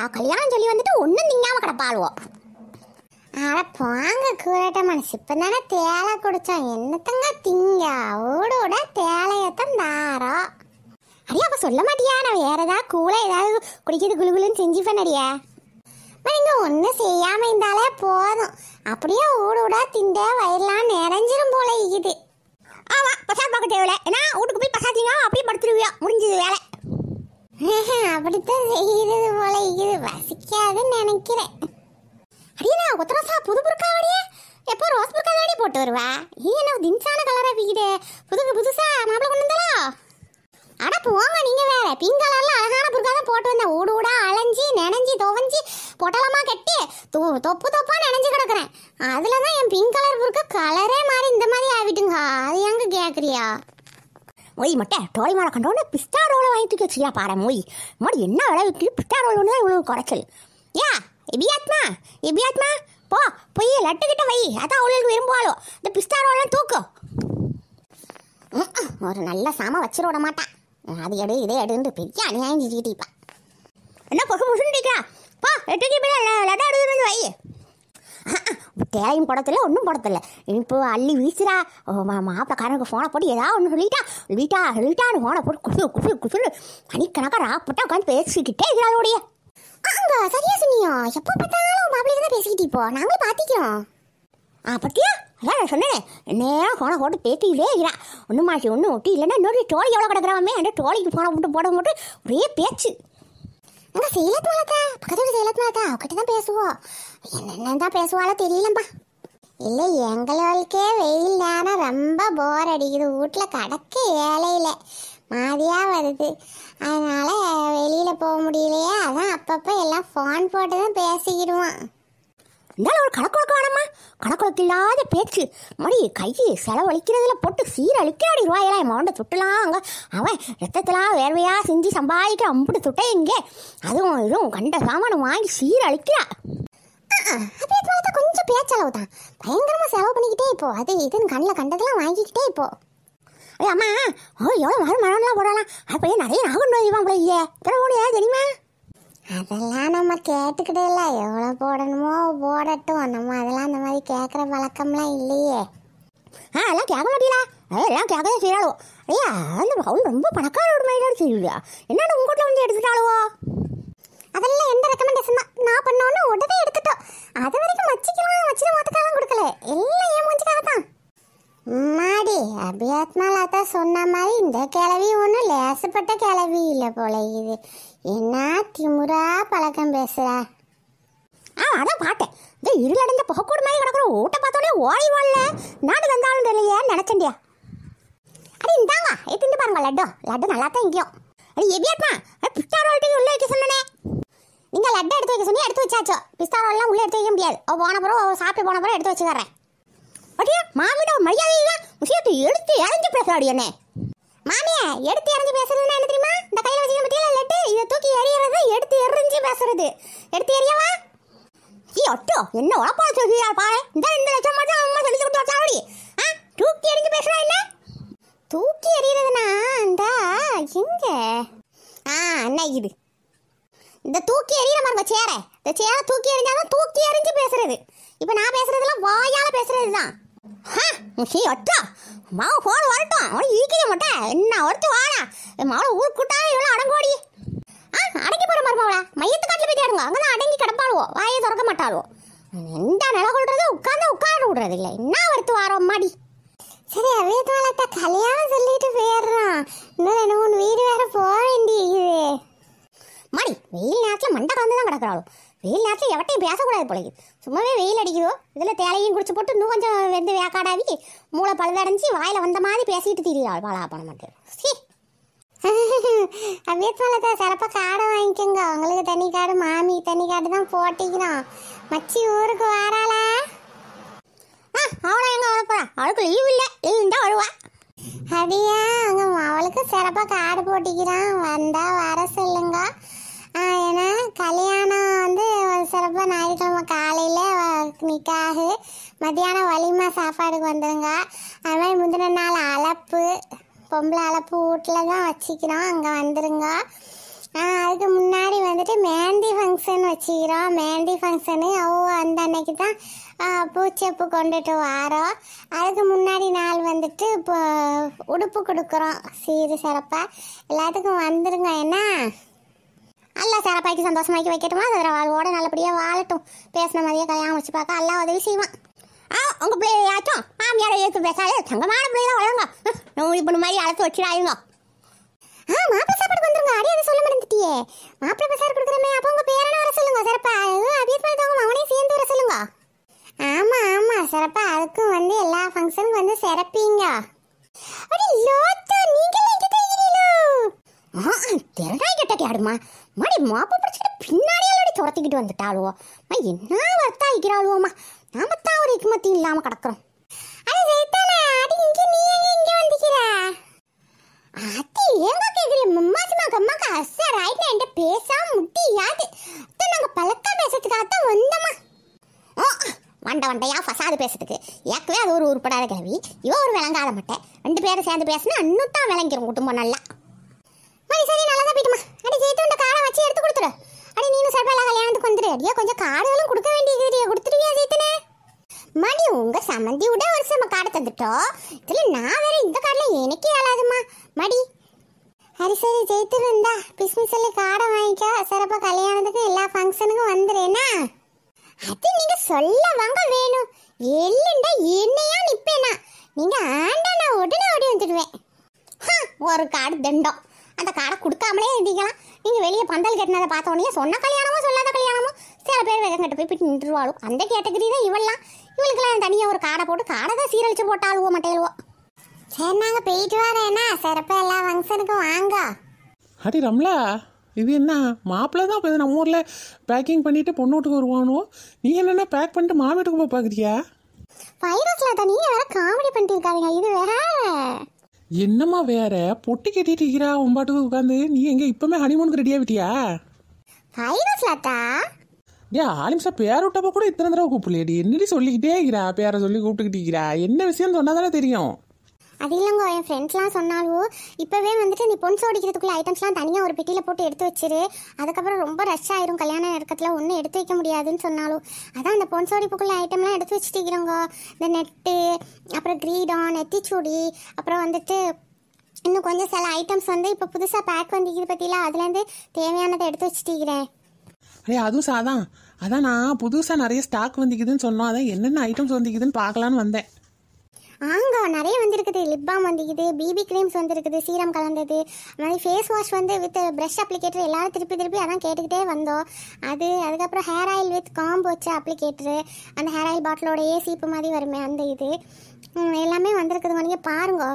கல்யாணம் சொல்லி வந்துட்டு ஒன்றும் திங்காம கிடப்பாளுவோ. அட போங்க கூறட்ட மனசு, இப்போ தானே தேலை குடித்தோம், என்னத்தங்க திங்க ஓடோட தேலையத்தான் தாரோம். அடியா அப்போ சொல்ல மாட்டியா? நான் வேற ஏதாவது கூலை ஏதாவது குடிக்கிறது குழுகுலுன்னு செஞ்சு பண்ணடியா? இங்க ஒன்றும் செய்யாமல் இருந்தாலே போதும், அப்படியே ஊடா திண்ட வயிறுலாம் நிறைஞ்சிரும் போல இருக்குது. ஆமாம், பசா பார்க்க தேவையில்ல, ஏன்னா வீட்டுக்கு போய் பசாத்திங்க அப்படியே படுத்துருவியா, முடிஞ்சது வேலை. அப்படித்தான் செய்கிறது போல இருக்குது, வசிக்காதுன்னு நினைக்கிறேன். அடியா உத்தரசா புது புருக்காவடியே, எப்போ ரோஸ் புருக்கா தாடி போட்டு வருவா? என்ன தின்சான கலராக பிக்குது, புதுசா மாப்பிள்ளை கொண்டு வந்தாலோ? அட போங்க நீங்க வேற, பிங்க் கலர்ல அழகான புருக்கா தான் போட்டு வந்தேன். ஊடா அலைஞ்சி நனைஞ்சி துவஞ்சி பொட்டலமா கட்டி தொப்பா நனைஞ்சு கிடக்குறேன். அதுல தான் என் பிங்க் கலர் புருக்கா கலரே மாறி இந்த மாதிரி ஆகிட்டுங்க. அது எங்க கேட்குறியா? மொய் மட்டை டோலி மாலை கண்டோன்னு பிஸ்தா ரோலை வாங்கிட்டு வச்சியா பாரு. மொய் மொழி என்ன விலை விற்கிது? பிஸ்தா ரோல் ஒன்று தான் இவ்வளோ குறைச்சல். எபியாத்மா போய் லட்டுக்கிட்ட வை, அதான் அவளுக்கு விரும்புவாளோ. இந்த பிஸ்தா ரோலாம் தூக்கும். ஒரு நல்ல சாம வச்சிட விட மாட்டான். அது எடு இதே எடுன்னு பெரிய அநியாயம் செஞ்சுக்கிட்டீப்பா. என்ன பொசுடிக்கா பா, எட்டுக்கு லட்டா எடுத்துட்டு வை. தேவையும் படத்துல ஒன்றும் படத்துல இப்போ அள்ளி வீசுறா. மாப்பிளக்காரனுக்கு ஃபோனை போட்டு ஏதாவது ஒன்று சொல்லிட்டான்னு ஃபோனை போட்டு குசுறு மணிக்கணக்காக ராப்பட்டா உட்காந்து பேசிக்கிட்டே இருக்கிறாளோடைய. அங்க சரியா சொன்னியோ, எப்போ பார்த்தாலும் மாப்பிள்ளைக்கு தான் பேசிக்கிட்டு இப்போ நாங்களும் பார்த்திக்கிறோம். பத்தியா அதான் நான் சொன்னேன், நேரம் ஃபோனை போட்டு பேசிக்கிட்டே இருக்கிறான். ஒன்றும் மாட்டி ஒன்றும் ஒட்டி இல்லைன்னா இன்னொரு டோலி எவ்வளோ கிடக்குறாமே, அந்த டோலிக்கு ஃபோனை போட்டு ஒரே பேச்சு. அங்கே சேலத்து மாலத்தா, பக்கத்தோட சேலத்து மாலத்தா அவகிட்ட தான் பேசுவோம். என்னென்ன தான் பேசுவாளோ தெரியலம்பா. இல்லை எங்களுக்கே வெயில் நேரம் ரொம்ப போர் அடிக்குது, வீட்டில் கடக்க வேலையில் மாதிரியாக வருது, அதனால வெளியில் போக முடியலையே, அதான் அப்பப்போ எல்லாம் ஃபோன் போட்டு தான் பேசிக்கிடுவான். இருந்தாலும் ஒரு கணக்கு வேணாமா, கணக்கு இல்லாத பேச்சு மடி கையை செலவழிக்கிறதுல போட்டு சீரழிக்காடி ரூபாயெல்லாம் மவுண்ட சுட்டலாம். அங்கே அவன் ரத்தத்தெல்லாம் வேர்வையாக செஞ்சு சம்பாதிக்கிற அம்புட்டு சுட்டே இங்கே அதுவும் இதுவும் கண்ட சாமானம் வாங்கி சீரழிக்கிறா. கொஞ்சம் பேச்சளவு தான், பயங்கரமாக செலவு பண்ணிக்கிட்டே இப்போ அது இதுன்னு கண்ணில் கண்டதெல்லாம் வாங்கிக்கிட்டே இப்போ. அம்மா எவ்வளோ மரம்லாம் போடலாம், அப்போ நிறைய நாகன் நோய்வான் போல இல்லையே போடியா தெரியுமா? அதெல்லாம் நம்ம கேட்டுக்கிட்டே இல்லை, எவ்வளோ போடணுமோ போடட்டும், நம்ம அதெல்லாம் அந்த மாதிரி கேட்குற பழக்கம்லாம் இல்லையே. அதெல்லாம் கேட்க மாட்டீங்களா? அதெல்லாம் கேட்கவே செய்யறாளோ. ஐயா அந்த அவள் ரொம்ப பணக்காரோட மாதிரி செய்யலையா, என்னென்ன உங்கள் வீட்டில் வந்து எடுத்துட்டாளுவோ? அதெல்லாம் எந்த ரெக்கமெண்டேஷன் தான், நான் பண்ணோன்னு உடனே எடுத்துட்டோம். அது வரைக்கும் வச்சுட மாத்துக்காலாம் கொடுக்கல, எல்லாம் ஏன் மூஞ்சிக்காகத்தான். மாடி அபியாத்மாலா தான் சொன்ன மாதிரி இந்த கிளவி ஒன்றும் லேசப்பட்ட கிளவி இல்லை போல. இது என்ன திமுறா பழக்கம் பேசுறா? அதான் பார்த்தேன், இந்த இருளடைந்த புகக்கூடு மாதிரி கிடக்குற ஊட்ட பார்த்தோன்னே ஓடி வாழல நாடு வந்தாலும் இல்லையா நினைச்சண்டியா. அடி இந்தாங்க திண்டு பாருங்க, லட்டு நல்லா தான் இங்கேயும். அடி எபியாத்மா பிஸ்தா ரோல்ட்டு உள்ளே வைக்க சொன்னனே, நீங்கள் லட்டை எடுத்து வைக்க சொன்னி எடுத்து வச்சாச்சோ. பிஸ்தா ரோல்லாம் உள்ளே எடுத்து வைக்க முடியாது, போன பிறகு சாப்பிட்டு போன பிறகு எடுத்து வச்சுக்கிறேன். அப்படியே மாமியோட மரியாதை விஷயத்தை எடுத்து இறங்கி பேசுறாடி என்ன. மாமியை எடுத்து இறங்கி பேசுறதுன்னா என்ன தெரியுமா? இந்த கையில் வச்சுக்க பற்றியில லட்டு இதை தூக்கி எறியறது, எடுத்து எறிஞ்சு பேசுறது. எடுத்து எறியவா ஒட்டோ என்ன உழப்பா சொல்லியா பாரு. இந்த லட்சம் மட்டும் அம்மா சொல்லி கொடுத்து வச்சாடி. தூக்கி எறிஞ்சு பேசுறா என்ன? தூக்கி எறியறதுனா இந்த எங்க என்ன இது இந்த தூக்கி எறிகிற மாதிரி சேர, இந்த சேரை தூக்கி எறிஞ்சாலும் தூக்கி எறிஞ்சு பேசுறது. இப்போ நான் பேசுறதுலாம் வாயால பேசுறது தான். ஒட்டா மாவு போன வரட்டும், அவனுக்கு ஈக்கிய மாட்டேன் என்ன ஒருத்து வாடா மாவை ஊர் கூட்டாவே இவ்வளோ அடங்கோடி. அடங்கி போட மருமாவளா மையத்து காட்டில் போய் தேடுங்க, அங்கெல்லாம் அடங்கி கிடப்பாளுவோ, வாயை திறக்க மாட்டாளுவோ. எந்த நில கொள்றது உட்கார விடுறது இல்லை, என்ன ஒருத்து வாரம் மாடி. சரி அவேதாலத்தை கல்யாணம் சொல்லிட்டு போயிடுறான், இன்னும் 2-3 வீடு வேற போக வேண்டியது மாடி. வெயில் நேரத்தில் மண்டை கலந்து தான் கிடக்குறாளும், வெயில் நேரத்தில் எவட்டையும் பேசக்கூடாது போல. சும்மாவே வெயில் அடிக்குதோ, இதில் தேலையும் குடிச்சு போட்டு இன்னும் கொஞ்சம் வெந்து வேக்காடாவி மூளை பழுதடைஞ்சி வாயில் வந்த மாதிரி பேசிட்டு திரியாள் பாலா பண்ண மாட்டேன். அவ்வியத்தால சிறப்பாக காடை வாங்கிக்கோங்க, உங்களுக்கு தனி காடு மாமி தனி காடு தான் போட்டிக்கிறோம். மச்சி ஊருக்கு வாராளா? அவளை எங்கே வரப்போறா? அவளுக்கு லீவ் இல்லை, லீவ் தான் வருவா. அப்படியா? அங்கே அவளுக்கு சிறப்பாக காடு போட்டிக்கிறான், வந்தா வர சொல்லுங்க. ஏன்னா கல்யாணம் வந்து சிறப்பாக ஞாயிற்றுக்கிழமை காலையில் நிக்காகு, மத்தியானம் வலிமா சாப்பாடுக்கு வந்துடுங்க. அது மாதிரி முந்தின நாள் அலப்பு, பொம்பளை அலப்பு வீட்டில் தான் வச்சுக்கிறோம், அங்கே வந்துடுங்க. அதுக்கு முன்னாடி வந்துட்டு மெஹந்தி ஃபங்க்ஷன் வச்சுக்கிறோம். மெஹந்தி ஃபங்க்ஷனு அந்த அன்னைக்கு தான் பூச்செப்பு கொண்டுட்டு வரோம். அதுக்கு முன்னாடி நாள் வந்துட்டு இப்போ உடுப்பு கொடுக்குறோம். சீரு சிறப்பாக எல்லாத்துக்கும் வந்துருங்க. என்ன அல்லா சிறப்பாக்கி சந்தோஷமாக்கி வைக்கட்டுமா? அதில் வாழ்வோட நல்லபடியாக வாழட்டும். பேசின மாதிரியே கல்யாணம் வச்சு பார்க்க அல்லா உதவி செய்வான். உங்கள் பிள்ளையாச்சும் மாமியாரை எடுத்து பேசாது தங்கமான பிள்ளைதான் வளருங்க. இப்போ மாதிரி அழைச்சி வச்சுடாயுங்க. மாப்பிள்ளை சாப்பாடு வந்துருங்க. அடி அதை சொல்ல மறந்துட்டியே. மாப்பிள்ளை பசார் கொடுக்குறமே. அப்போ உங்கள் பேரனை வர சொல்லுங்க. சிறப்பா அபியத் பார்த்தவங்க அவனையும் சேர்ந்து வர சொல்லுங்க. ஆமாம் சிறப்பா அதுக்கும் வந்து எல்லா ஃபங்க்ஷனுக்கும் வந்து சிறப்பீங்க. அடி லோத்தா நீங்களே இங்கே தெரிகிறீங்களோ? திறனாய் கெட்ட ஆடுமா மாடி மாப்பை பிடிச்சிட்டு பின்னாடியாலோடி துரத்திக்கிட்டு வந்துட்டாளுவோ. என்ன வர்த்தா இருக்கிறாளுவோம்மா. நாம தான் ஒரு இக்குமத்தி இல்லாமல் கிடக்குறோம். அடி ஜெயித்தானே அடி இங்கே நீ இங்கே வந்துக்கிற அத்தி ஏங்க கேட்குறீங்க? மும்மாசுமா கம்மாக்கா அசா ரைட்ல என்கிட்ட பேசாம முட்டியாது. நாங்கள் பழக்கா பேசுறதுக்காகத்தான் வந்தோம்மா. வண்டையா ஃபசாது பேசுறதுக்கு ஏற்கவே அது ஒரு உருப்படாத கிளவி. இவ ஒரு விளங்காத மாட்டேன். 2 பேரும் சேர்ந்து பேசினா இன்னும் தான் விளங்கிடும் குடும்பம் நல்லா. சரி நல்லா தான் போயிட்டுமா. அடி ஜெயித்து இந்த காடை வச்சு எடுத்து கொடுத்துரு. அடி நீனும் சார்பா எல்லாம் கல்யாணத்துக்கு வந்துடு. அடியா கொஞ்சம் காடுகளும் கொடுக்க வேண்டியது கொடுத்துருவியா ஜெயித்தனே? மடி உங்க சம்மந்தி விட ஒரு சம காடை தந்துட்டோம். இதுல நான் வேற இந்த காட்டில் எனக்கே ஆளாதுமா மடி. சரி ஜெயித்துரு இருந்தா பிஸ்மிஸல்லி காடை வாங்கிக்கோ. சிறப்பாக கல்யாணத்துக்கு எல்லா ஃபங்க்ஷனுக்கும் வந்துடுறேன்னா அது நீங்க சொல்ல வாங்க வேணும். எல்லுண்டா என்னையா நிப்பேனா? நீங்க ஆண்டா நான் உடனே ஓடி வந்துடுவேன். ஒரு காடு தண்டம். அந்த காடை கொடுக்காமலே இருந்தீங்களா? நீங்க வெளியே பந்தல் கட்டினதை பார்த்த உடனே சொன்ன கல்யாணமோ சொல்லாத கல்யாணமோ சில பேர் வேகம் கட்ட போய் நின்றுவாளும். அந்த கேட்டகரி தான் இவெல்லாம். இவளுக்கெல்லாம் தனியாக ஒரு காடை போட்டு காடை தான் சீரழிச்சு போட்டாளுவோ மட்டையிலுவோ. சரி நாங்கள் போயிட்டு வரேன்னா சிறப்பாக எல்லா ஃபங்க்ஷனுக்கும் வாங்க. அடி ரம்லா இது என்ன மாப்பிள்ளை தான் இப்போ நம்ம ஊரில் பேக்கிங் பண்ணிவிட்டு பொண்ணு வீட்டுக்கு வருவானோ. நீ என்னென்ன பேக் பண்ணிட்டு மாமி வீட்டுக்கு போய் பார்க்குறியா? வைரஸ்ல தான் நீங்கள் வேற காமெடி பண்ணிட்டு இருக்காதீங்க. இது வேற என்னம்மா வேற பொட்டி கட்டிட்டு இருக்கிறா உன்பாட்டுக்கு உட்காந்து. நீ எங்கே இப்போமே ஹனிமூனுக்கு ரெடி ஆகிட்டியா? வைரஸ்லாத்தா ஆலிம்சா பேர் விட்டப்போ கூட இத்தனை தடவை கூப்பிடலையடி. என்னடி சொல்லிக்கிட்டே இருக்கிறா? பேரை சொல்லி கூப்பிட்டுக்கிட்டு இருக்கிறா. என்ன விஷயம் சொன்னா தானே தெரியும். அது இல்லைங்க என் ஃப்ரெண்ட்ஸ்லாம் சொன்னாலும் இப்போவே வந்துட்டு நீ பொன் சோடிக்கிறதுக்குள்ள ஐட்டம்ஸ்லாம் தனியாக ஒரு பெட்டியில் போட்டு எடுத்து வச்சிரு. அதுக்கப்புறம் ரொம்ப ரஷ் ஆயிரும். கல்யாண நேரத்தில் ஒன்றும் எடுத்து வைக்க முடியாதுன்னு சொன்னாலும் அதான் அந்த பொன் சோடிப்புக்குள்ள ஐட்டம்லாம் எடுத்து வச்சுட்டிக்கிறோங்க. இந்த நெட்டு அப்புறம் கிரீடம் நெத்திச்சூடி அப்புறம் வந்துட்டு இன்னும் கொஞ்சம் சில ஐட்டம்ஸ் வந்து இப்போ புதுசாக பேக் வந்துக்கிது பற்றிலாம் அதுலேருந்து தேவையானதை எடுத்து வச்சுட்டிக்கிறேன். அதுவும் சாதான். அதான் நான் புதுசாக நிறைய ஸ்டாக் வந்துக்குதுன்னு சொன்னோம். அதான் என்னென்ன ஐட்டம்ஸ் வந்துக்குதுன்னு பார்க்கலான்னு வந்தேன். நிறைய வந்துருக்குது. லிப் பாம் வந்துக்குது, பிபி க்ரீம்ஸ் வந்துருக்குது, சீரம் கலந்தது, அது மாதிரி ஃபேஸ் வாஷ் வந்து வித் ப்ரஷ் அப்ளிகேட்டர் எல்லாரும் திருப்பி அதான் கேட்டுக்கிட்டே வந்தோம். அதுக்கப்புறம் ஹேர் ஆயில் வித் காம்பு வச்ச அப்ளிகேட்டரு, அந்த ஹேர் ஆயில் பாட்டிலோடையே சீப்பு மாதிரி வருமே அந்த இது எல்லாமே வந்திருக்குதுங்க. நீங்கள் பாருங்க.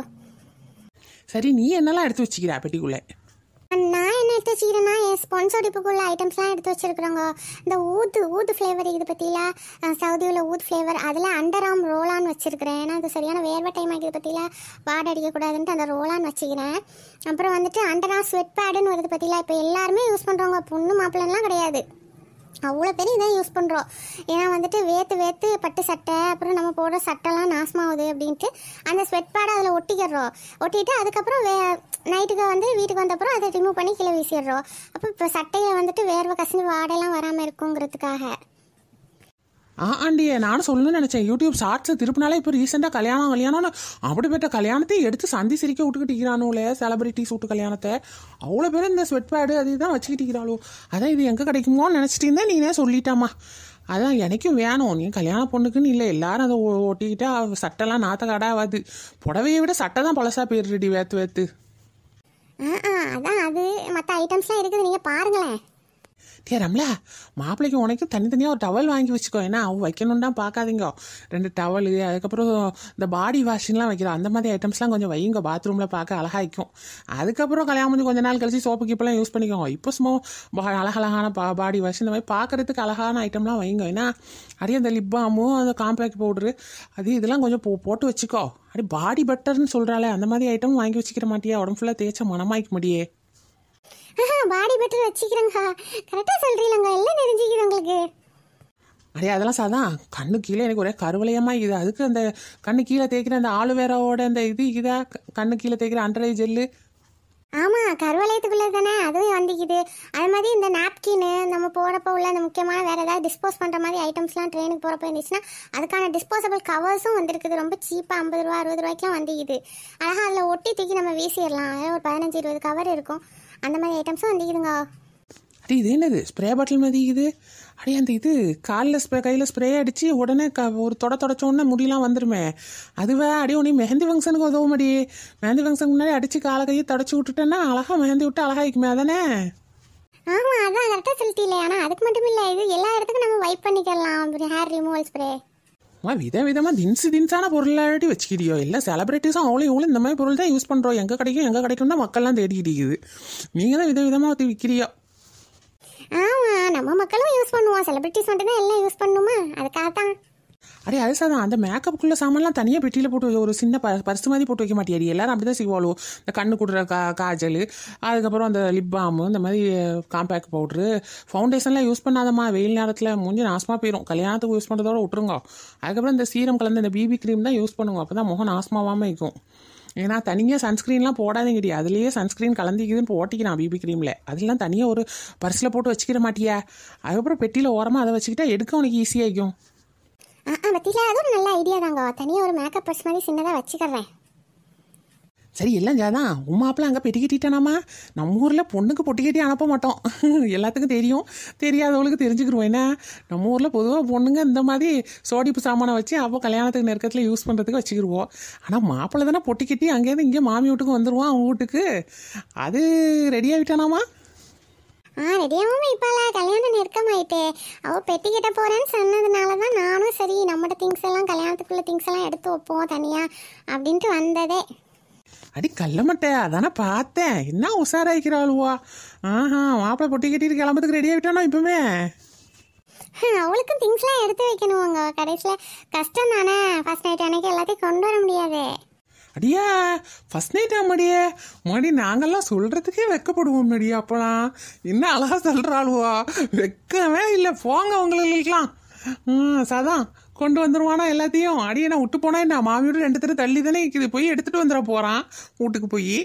சரி நீ என்னெல்லாம் எடுத்து வச்சுக்கிறா பெட்டிக்குள்ளே? நான் என்ன எடுத்து வச்சுக்கிறேன்னா என் ஸ்பான்சர்டிப்புக்குள்ள ஐட்டம்ஸ்லாம் எடுத்து வச்சுருக்குறோங்க. இந்த ஊது ஃப்ளேவர் இது பற்றிலாம் சவுதியில் ஊத் ஃப்ளேவர் அதில் அண்டர் ஆர்ம் ரோலான் வச்சுருக்கிறேன். ஏன்னா அது சரியான வேர்வை டைம் ஆகிது பற்றிலாம் வாடை அடிக்கக்கூடாதுன்ட்டு அந்த ரோலான் வச்சுக்கிறேன். அப்புறம் வந்துட்டு அண்டர் ஆர்ம் ஸ்வெட் பேடுன்னு வருது பற்றிலாம் இப்போ எல்லாருமே யூஸ் பண்ணுறவங்க. பொண்ணு மாப்பிள்ளலாம் கிடையாது, அவ்வளோ பேர் இதான் யூஸ் பண்ணுறோம். ஏன்னா வந்துட்டு வேர்த்து பட்டு சட்டை அப்புறம் நம்ம போடுற சட்டைலாம் நாசமாகுது அப்படின்ட்டு அந்த ஸ்வெட் பேடை அதில் ஒட்டிக்கிறோம். ஒட்டிட்டு அதுக்கப்புறம் நைட்டுக்கு வந்து வீட்டுக்கு வந்தப்புறம் அதை ரிமூவ் பண்ணி கீழே வீசிடுறோம். அப்போ இப்போ சட்டையில் வந்துட்டு வேர்வை கசிஞ்சு வாடையெல்லாம் வராமல் இருக்குங்கிறதுக்காக. ஆண்டியே நானும் சொல்லணும்னு நினச்சேன். யூடியூப் ஷார்ட்ஸை திருப்பினாலே இப்போ ரீசெண்டாக கல்யாணம்னு அப்படிப்பட்ட கல்யாணத்தை எடுத்து சந்தி சிரிக்க விட்டுக்கிட்டிக்கிறானோல. செலிபிரிட்டிஸ் விட்டு கல்யாணத்தை அவ்வளோ பேர் இந்த ஸ்வெட் பேடு அது தான் வச்சுக்கிட்டிக்கிறாளோ. அதான் இது எங்கே கிடைக்குமோன்னு நினச்சிட்டு இருந்தேன். நீனே சொல்லிட்டாமா. அதான் எனக்கும் வேணும். நீ கல்யாண பொண்ணுக்குன்னு இல்லை, எல்லாரும் அதை ஒட்டிக்கிட்டா சட்டைலாம் நாற்ற கடாவாது. புடவையை விட சட்டை தான் பழசாக போயிடுறடி வேத்து. அதான் அது மற்ற ஐட்டம்ஸ்லாம் இருக்குது, நீங்கள் பாருங்களேன். ரம்லா மாப்பிள்ளைக்கு உனக்கும் தனித்தனியாக ஒரு டவல் வாங்கி வச்சுக்கோ. ஏன்னா அவள் வைக்கணும்னா பார்க்காதீங்க. 2 டவலு அதுக்கப்புறம் இந்த பாடி வாஷிங்லாம் வைக்கிறோம். அந்த மாதிரி ஐட்டம்ஸ்லாம் கொஞ்சம் வைங்க. பாத்ரூமில் பார்க்க அழகாய்க்கும். அதுக்கப்புறம் கல்யாணம் பண்ணி கொஞ்ச நாள் கழிச்சு சோப்பு கீப்பெல்லாம் யூஸ் பண்ணிக்கோங்க. இப்போ சும்மா அழகழகான பாடி வாஷ் இந்த மாதிரி பார்க்குறதுக்கு அழகான ஐட்டம்லாம் வைங்க. ஏன்னா அப்படியே அந்த லிப் பாமும் அந்த காம்பேக்ட் பவுட்ரு இதெல்லாம் கொஞ்சம் போட்டு வச்சுக்கோ. அப்படியே பாடி பட்டர்னு சொல்கிறாளே அந்த மாதிரி ஐட்டம் வாங்கி வச்சுக்கிற மாட்டியா? உடம்பு ஃபுல்லாக தேய்ச்ச மனமாய்க்க முடியே. பாடி பெட்டர் வச்சுக்கிறேங்க. கரெக்டாக சொல்கிறீங்களா? எல்லாம் தெரிஞ்சுக்கிறேன் உங்களுக்கு. அதெல்லாம் சாதான். கண்ணு கீழே எனக்கு ஒரே கருவளையமாக இது. அதுக்கு அந்த கண்ணு கீழே தேய்க்கிற அந்த ஆலுவேராவோட அந்த இதா கண்ணு கீழே தேய்க்கிற அண்டரை ஜெல்லு ஆமாம், கருவலயத்துக்குள்ளே தானே அதுவும் வந்துக்குது. அது மாதிரி இந்த நாப்கின்னு நம்ம போகிறப்ப உள்ள அந்த முக்கியமான வேறு ஏதாவது டிஸ்போஸ் பண்ணுற மாதிரி ஐட்டம்ஸ்லாம் ட்ரெயினுக்கு போகிறப்ப இருந்துச்சுன்னா அதுக்கான டிஸ்போசபிள் கவர்ஸும் வந்துருக்குது. ரொம்ப சீப்பாக 50 ரூபா 60 ரூபாய்க்குலாம் வந்துக்குது. அழகாக அதில் ஒட்டி தூக்கி நம்ம வீசிடலாம். அதில் ஒரு 15-20 கவர் இருக்கும். அந்த மாதிரி ஐட்டம்ஸும் வந்துக்குதுங்க. அடி இது என்னது ஸ்ப்ரே பாட்டில் மதிக்குது? அடி அந்த இது காலில் கையில் ஸ்ப்ரே அடித்து உடனே ஒரு தொடச்சோடனே முடியெல்லாம் வந்துடுமே அதுவே. அடி உனி மெஹந்தி ஃபங்க்ஷனுக்கு உதவும் அடி. மெஹந்தி ஃபங்க்ஷனுக்கு முன்னாடி அடித்து காலை கையை தொடச்சி விட்டுட்டேன்னா அழகாக மெஹந்தி விட்டு அழகாகிக்குமே அதானே? ஆமாம், அதான் கரெக்டாக சொல்லிட்டீங்களே. ஆனால் அதுக்கு மட்டும் இல்லை, இது எல்லா இடத்துக்கும் நம்ம வைப் பண்ணிக்கலாம். ஹேர் ரிமூவல் ஸ்ப்ரே விதவிதமாக தின்ஸான பொருளாட்டி வச்சுக்கிறியோ. இல்லை செலிபிரிட்டிஸும் அவளும் இவங்களும் இந்த மாதிரி பொருள் தான் யூஸ் பண்ணுறோம். எங்கே கிடைக்கும் தான் மக்கள்லாம் தேடிக்கிட்டு இருக்குது. நீங்கள் தான் விதவிதமாக விற்கிறியோ. ஆமாம், நம்ம மக்களும் யூஸ் பண்ணுவோம். செலிபிரிட்டிஸ் மட்டும் தான் எல்லாம் யூஸ் பண்ணுமா, அதுக்காக தான். அடே அது சார் அந்த மேக்கப்புக்குள்ளே சாமான்லாம் தனியாக பெட்டியில் போட்டு ஒரு சின்ன பர்ஸ் மாதிரி போட்டு வைக்க மாட்டியாடி? எல்லாரும் அப்படி தான் செய்வாளோ. இந்த கண்ணு கொடுற காஜல், அதுக்கப்புறம் அந்த லிப் பாமு, இந்த மாதிரி காம்பேக்ட் பவுட்ரு, ஃபவுண்டேஷன்லாம் யூஸ் பண்ணாதம்மா. வெயில் நேரத்தில் மூஞ்சி நாசமாக போயிடும். கல்யாணத்துக்கு யூஸ் பண்ணுறதோட விட்டுருங்க. அதுக்கப்புறம் இந்த சீரம் கலந்து இந்த பிபி க்ரீம் தான் யூஸ் பண்ணுங்க. அப்போ தான் முகம் நாசமாகாமல் இருக்கும். ஏன்னா தனியாக சன்ஸ்க்ரீன்லாம் போடாதீங்கடி. அதுலேயே சன்ஸ்க்ரீன் கலந்திக்குதுன்னு போட்டிக்கிறான் பிபி க்ரீமில். அதெல்லாம் தனியாக ஒரு பர்ஸில் போட்டு வச்சுக்கிற மாட்டியா? அதுக்கப்புறம் பெட்டியில் ஓரமாக அதை வச்சுக்கிட்டா எடுக்க உனக்கு ஈஸியாகிக்கும். பத்தியில் அது ஒரு நல்ல ஐடியா தாங்க. தனியாக ஒரு மேக்கப் பர்ஸ் மாதிரி சின்னதாக வச்சுக்கிறேன். சரி எல்லாம் ஜாதான் உன் மாப்பிள்ள அங்கே பெட்டி கட்டிட்டானாமா? நம்ம ஊரில் பொண்ணுக்கு பொட்டி கட்டி அனுப்ப மாட்டோம். எல்லாத்துக்கும் தெரியும், தெரியாதவங்களுக்கு தெரிஞ்சுக்கிடுவோம். ஏன்னா நம்ம ஊரில் பொதுவாக பொண்ணுங்க இந்த மாதிரி சோடிப்பு சாமானை வச்சு அப்போ கல்யாணத்துக்கு நெருக்கத்தில் யூஸ் பண்ணுறதுக்கு வச்சுக்கிடுவோம். ஆனால் மாப்பிள்ளை தானே பொட்டி கட்டி அங்கேருந்து இங்கே மாமி வீட்டுக்கு வந்துடுவான். அவங்க வீட்டுக்கு அது ரெடியாகிட்டானாமா? ரெடியாகவும் இப்போலாம் கல்யாணம் நெருக்கமாயிட்டே. அவள் பெட்டி கிட்ட போகிறேன்னு சொன்னதுனால தான் நானும் சரி நம்மகிட்ட திங்ஸ் எல்லாம் கல்யாணத்துக்குள்ள திங்ஸ் எல்லாம் எடுத்து வைப்போம் தனியாக அப்படின்ட்டு வந்ததே. அடி கல்ல மட்டை அதானே பார்த்தேன். என்ன உஷாராய்க்கிறாளுவா? மாப்பிள்ளை பொட்டி கட்டிட்டு கிளம்புறதுக்கு ரெடி ஆகிட்டானோ இப்பவுமே? அவளுக்கும் திங்ஸ்லாம் எடுத்து வைக்கணுவாங்க. கடைசியில் கஷ்டம் தானே. ஃபர்ஸ்ட் நைட் அன்னைக்கு எல்லாத்தையும் கொண்டு வர முடியாது. அடியா ஃபர்ஸ்ட் நைட் ஆமாடியே மாடி நாங்கள்லாம் சொல்கிறதுக்கே வெக்கப்படுவோம் மடியா. அப்போலாம் என்ன அழகா சொல்கிறாளுவா? வெக்கமே இல்லை போங்க உங்களுக்கெல்லாம். சதான் கொண்டு வந்துடுவானா எல்லாத்தையும்? அடியே நான் விட்டு போனா என்ன மாமியோட 2 தடவை தள்ளி தானே இருக்குது. போய் எடுத்துகிட்டு வந்துட போகிறான் வீட்டுக்கு போய்.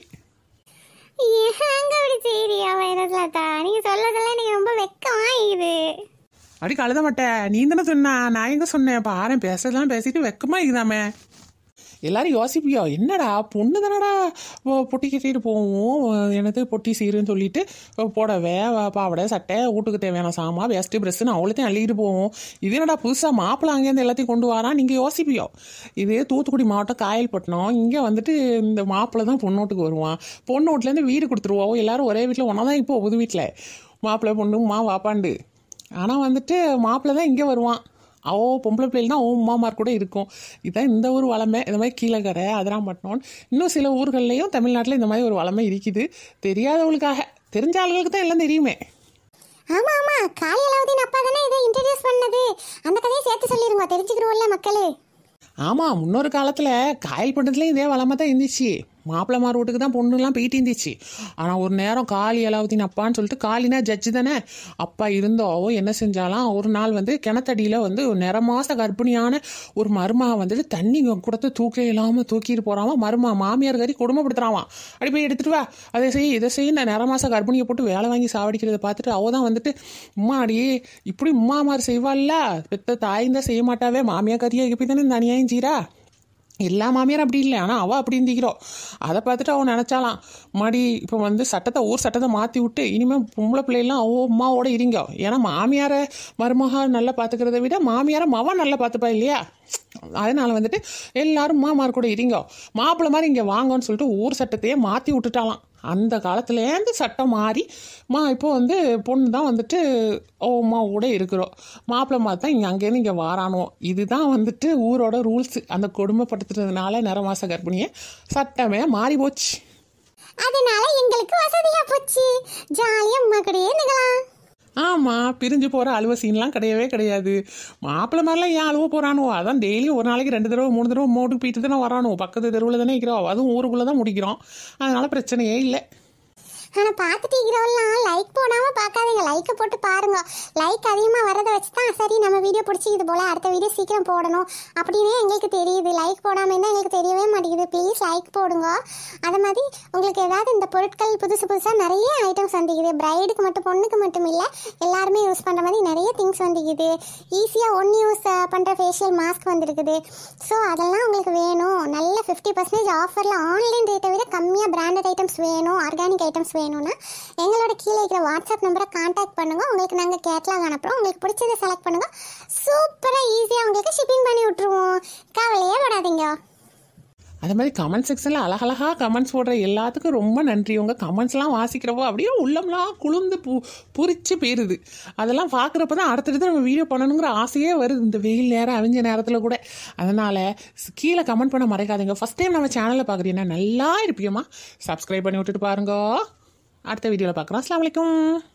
அப்படி செய்யறியா வைரஸ்லாத்தா? நீங்கள் சொல்லதெல்லாம் எனக்கு ரொம்ப வெக்கமாகிது. அடி கழுத மாட்டேன். நீ தானே சொன்னா, நான் எங்கே சொன்னேன்? பாரு பேசுறதெல்லாம் பேசிட்டு வெக்கமா இருக்குதாமே. எல்லாரும் யோசிப்பியோ என்னடா பொண்ணு தானடா பொட்டி கட்டிட்டு போவோம், எனது பொட்டி சீருன்னு சொல்லிட்டு புடவை பாவடை சட்டை வீட்டுக்கு தேவையான சாமா வேஸ்ட்டு ப்ரெஸ்ஸுன்னு அவ்வளோத்தையும் அள்ளிக்கிட்டு போவோம். இது என்னடா புதுசாக மாப்பிள்ளை அங்கேருந்து எல்லாத்தையும் கொண்டு வரான் நீங்கள் யோசிப்பியோ. இது தூத்துக்குடி மாவட்டம் காயல்பட்டினம். இங்கே வந்துட்டு இந்த மாப்பிள்ளை தான் பொண்ணோட்டுக்கு வருவான். பொண்ணு வீட்டிலேருந்து வீடு கொடுத்துருவோம். எல்லாரும் ஒரே வீட்டில் ஒன்றா தான் இப்போ புது வீட்டில் மாப்பிள்ளை பொண்ணுமா வாப்பாண்டு. ஆனால் வந்துட்டு மாப்பிள்ளை தான் இங்கே வருவான். பொம்பளை பிள்ளைகள் தான் உமாமார் கூட இருக்கும். இதுதான் இந்த ஊர் வளமை. இந்த மாதிரி கீழக்கரை அதிராம்பட்டினம் இன்னும் சில ஊர்கள்லையும் தமிழ்நாட்டில் இந்த மாதிரி ஒரு வளமை இருக்குது. தெரியாதவங்களுக்காக, தெரிஞ்ச ஆளுகளுக்கு தான் எல்லாம் தெரியுமே. ஆமாம் ஆமாம், காளியலாவுதீன் அப்பா தானே இதை இன்ட்ரடியூஸ் பண்ணது. அந்த கதையை சேர்த்து சொல்லிடுங்க, தெரிஞ்சுக்கிறோம்ல மக்களே. ஆமாம், முன்னொரு காலத்தில் காயல்பட்டினத்துலேயும் இதே வளமாக தான் இருந்துச்சு. மாப்பிள்ளமார் வீட்டுக்கு தான் பொண்ணுலாம் போயிட்டு இருந்துச்சு. ஆனால் ஒரு நேரம் காளி அலாவுதீன் அப்பான்னு சொல்லிட்டு, காளினா ஜட்ஜு தானே அப்பா இருந்தோவோ என்ன செஞ்சாலாம், ஒரு நாள் வந்து கிணத்தடியில் வந்து நிறமாச கர்ப்பிணியான ஒரு மருமக வந்துட்டு தண்ணி கொடுத்து தூக்க இல்லாமல் தூக்கிட்டு போகிறாமா. மாமியார் கறி கொடுமைப்படுத்துறாமா. அப்படி போய் எடுத்துட்டு வா, அதை செய்ய இதை செய்ய இந்த நிறமாச கர்ப்பிணியை போட்டு வேலை வாங்கி சாவடிக்கிறத பார்த்துட்டு அவள் தான் வந்துட்டு உம்மா அடியே இப்படி உம்மாமார் செய்வாள்ல, பெத்த தாயும் செய்ய மாட்டாவே, மாமியார் கறியை இப்படி தானே இந்த அநியாயம் செய்கிறா. எல்லா மாமியாரும் அப்படி இல்லை, ஆனால் அவள் அப்படி இருந்திக்கிறோம். அதை பார்த்துட்டு அவன் நினச்சாலாம் மாடி இப்போ வந்து ஊர் சட்டத்தை மாற்றி விட்டு இனிமேல் பொம்பளை பிள்ளைலாம் அம்மாவோட இருங்க. ஏன்னா மாமியாரை மருமக நல்லா பார்த்துக்கிறத விட மாமியாரை மவன் நல்லா பார்த்துப்பா இல்லையா. அதனால் வந்துட்டு எல்லாரும் மாமார் கூட இருங்க, மாப்பிள்ளை மாதிரி இங்கே வாங்கன்னு சொல்லிட்டு ஊர் சட்டத்தையே மாற்றி விட்டுட்டாலாம். அந்த காலத்துலேருந்து சட்டம் மாறி இப்போ வந்து பொண்ணு தான் வந்துட்டு அம்மா கூட இருக்கிறோம், மாப்பிள்ளை மாதிரி தான் இங்கே அங்கேருந்து இங்கே வாரானோ. இதுதான் வந்துட்டு ஊரோட ரூல்ஸு. அந்த கொடுமைப்படுத்துறதுனால நிறமாச கர்ப்பிணியை சட்டமே மாறி போச்சு. அதனால எங்களுக்கு வசதியாக போச்சு, ஜாலியாக அம்மா கூடயே இருக்கலாம். ஆமாம், பிரிஞ்சு போகிற அழுவ சீன்லாம் கிடையவே கிடையாது. மாப்பிள்ளை மாதிரிலாம் ஏன் அழுவ போகிறானோ, அதான் டெய்லியும் ஒரு நாளைக்கு 2 தடவை 3 தடவை மோட்டுக்கு போயிட்டு தானே வரானோ. பக்கத்து தெருவில் தானே இருக்கிறோம், அதுவும் ஊருக்குள்ளே தான் முடிக்கிறோம். அதனால் பிரச்சனையே இல்லை. ஆனால் பார்த்துட்டு இருக்கிறவெல்லாம் லைக் போடாமல் பார்க்காதீங்க, லைக்கை போட்டு பாருங்க. லைக் அதிகமாக வரதை வச்சு தான் சரி நம்ம வீடியோ பிடிச்சிக்கிது போல் அடுத்த வீடியோ சீக்கிரம் போடணும் அப்படின்னே எங்களுக்கு தெரியுது. லைக் போடாமல் இருந்தால் எங்களுக்கு தெரியவே மாட்டேங்குது. ப்ளீஸ் லைக் போடுங்க. அது மாதிரி உங்களுக்கு ஏதாவது இந்த பொருட்கள் புதுசாக நிறைய ஐட்டம்ஸ் வந்துக்குது. பிரைடுக்கு மட்டும் பொண்ணுக்கு மட்டும் இல்லை, எல்லாருமே யூஸ் பண்ணுற மாதிரி நிறைய திங்ஸ் வந்துக்குது. ஈஸியாக ஒன் யூஸ் பண்ணுற ஃபேஷியல் மாஸ்க் வந்துருக்குது. ஸோ அதெல்லாம் உங்களுக்கு வேணும். நல்ல 50% ஆஃபரில் ஆன்லைன் ரேட்டை விட கம்மியாக பிராண்டட் ஐட்டம்ஸ் வேணும், ஆர்கானிக் ஐட்டம்ஸ் வேணும்னா எங்களோட கீழே இருக்கிற வாட்ஸ்அப் நம்பரை கான்டாக்ட் பண்ணுங்கள். உங்களுக்கு நாங்கள் கேட்லாக் அனுப்புகிறோம். உங்களுக்கு பிடிச்சதை செலக்ட் பண்ணுங்கள். சூப்பராக ஈஸியாக உங்களுக்கு ஷிப்பிங் பண்ணி விட்ருவோம். கவலையே படாதீங்க. அது மாதிரி கமெண்ட் செக்ஷனில் அழகழகாக கமெண்ட்ஸ் போடுற எல்லாத்துக்கும் ரொம்ப நன்றி. உங்கள் கமெண்ட்ஸ்லாம் வாசிக்கிறப்போ அப்படியே உள்ளம்லாம் குளிர்ந்து புரிச்சு போயிடுது. அதெல்லாம் பார்க்குறப்ப தான் அடுத்தடுத்து நம்ம வீடியோ பண்ணணுங்கிற ஆசையே வருது, இந்த வெயில் நேரம் அவிஞ்ச நேரத்தில் கூட. அதனால் கீழே கமெண்ட் பண்ண மறைக்காதீங்க. ஃபஸ்ட் டைம் நம்ம சேனலில் பார்க்குறீங்கன்னா நல்லா இருப்பியம்மா, சப்ஸ்கிரைப் பண்ணி விட்டுட்டு பாருங்க. அடுத்த வீடியோவில் பார்க்குறோம். அஸ்ஸலாமு அலைக்கும்.